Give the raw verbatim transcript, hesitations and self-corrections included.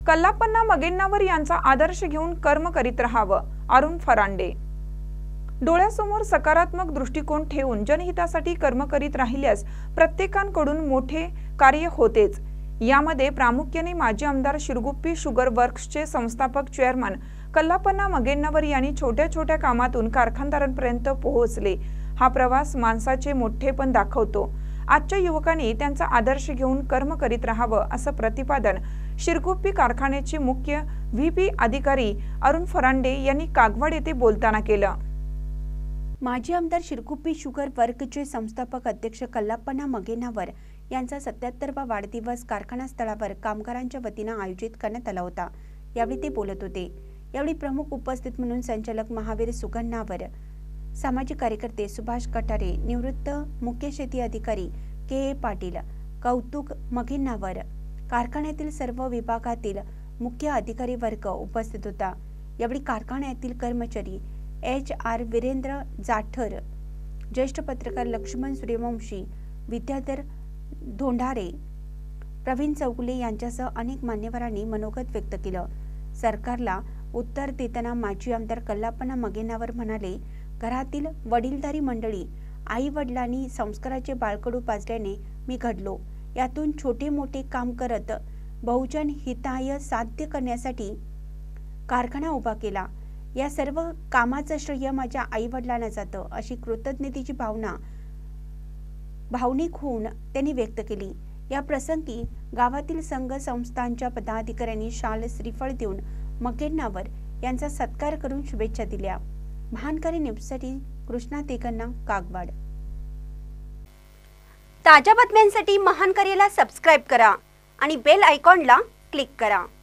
कल्लाप्पा मगेन्नावर यांचा आदर्श घेऊन कर्म करीत राहावं, अरुण फरांडे। डोळ्यासमोर सकारात्मक दृष्टिकोन ठेवून जनहितासाठी कर्म करीत राहिल्यास प्रत्येकाकडून मोठे कार्य होतेच। यामध्ये प्रामुख्याने माजी आमदार शिरगुप्पी शुगर वर्क्सचे संस्थापक चेअरमन कल्लाप्पा मगेन्नावर यांनी छोट्या छोट्या कामातून कारखानदारांपर्यंत पोहोचले। हा प्रवास माणसाचे मोठेपण दाखवतो। आजच्या युवकांनी त्यांचा आदर्श घेऊन कर्म करीत राहावं असं प्रतिपादन शिरगुप्पी कारखान्याचे मुख्य व्हीपी अधिकारी अरुण फरांडे यांनी कागवाड येथे बोलताना केलं। माजी आमदार शिरगुप्पी शुगर वर्कचे संस्थापक अध्यक्ष कल्लाप्पा मगेन्नावर यांचा सत्याहत्तरावा वाढदिवस कारखाना स्थळावर कामगारांच्या वतीने आयोजित करण्यात आला होता। यावेळी ते बोलत होते। यावेळी प्रमुख उपस्थित म्हणून संचालक महावीर सुगन्नावर, सामाजिक कार्यकर्ते सुभाष कटारे, निवृत्त मुख्य शेती अधिकारी के ए पाटील, कौतुक मगेन्नावर, कारखान्यातील सर्व विभागातील मुख्य अधिकारी वर्ग उपस्थित होता। यावेळी कारखान्यातील कर्मचारी एच आर वीरेंद्र जाठर, ज्येष्ठ पत्रकार लक्ष्मण सूर्यवंशी, विद्याधर धोंडारे, प्रवीण चौगुले यांच्यासह अनेक मान्यवरांनी मनोगत व्यक्त केलं। सरकारला उत्तर देताना माजी आमदार कल्लाप्पा मगेन्नावर म्हणाले, घरातील वडीलधारी मंडळी आई वडिलांनी संस्काराचे बाळकडू पाजल्याने मी घडलो। यातून छोटे मोठे काम करत बहुजन हिताय साध्य करण्यासाठी कारखाना उभा केला। या सर्व कामाचं श्रेय माझ्या आई वडिलांना जातं, अशी कृतज्ञतेची भावना भावनिक होऊन त्यांनी व्यक्त केली। या प्रसंगी गावातील संघ संस्थांच्या पदाधिकाऱ्यांनी शाल श्रीफळ देऊन मगेन्नावर यांचा सत्कार करून शुभेच्छा दिल्या। महानकारी न्यूजसाठी कृष्णा तेगन्ना, कागवाड। ताज्या बातम्यांसाठी महानकरीला सबस्क्राइब करा आणि बेल आयकॉनला क्लिक करा।